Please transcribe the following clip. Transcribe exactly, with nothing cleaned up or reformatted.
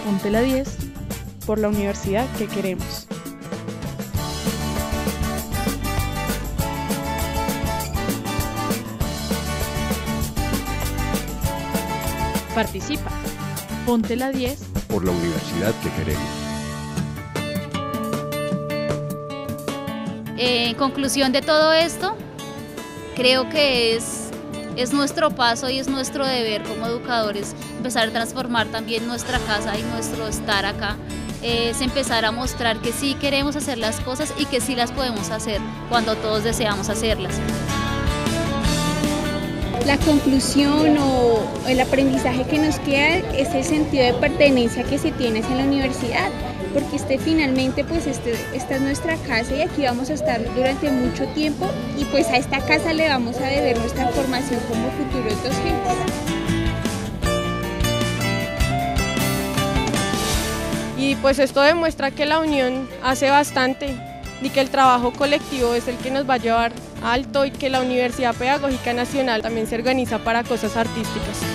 Ponte la diez por la universidad que queremos. Participa. Ponte la diez por la universidad que queremos. Eh, en conclusión de todo esto, creo que es, es nuestro paso y es nuestro deber como educadores empezar a transformar también nuestra casa y nuestro estar acá. Es empezar a mostrar que sí queremos hacer las cosas y que sí las podemos hacer cuando todos deseamos hacerlas. La conclusión o el aprendizaje que nos queda es el sentido de pertenencia que se tiene en la universidad, porque este finalmente pues este, esta es nuestra casa y aquí vamos a estar durante mucho tiempo y pues a esta casa le vamos a deber nuestra formación como futuros docentes. Y pues esto demuestra que la unión hace bastante y que el trabajo colectivo es el que nos va a llevar alto y que la Universidad Pedagógica Nacional también se organiza para cosas artísticas.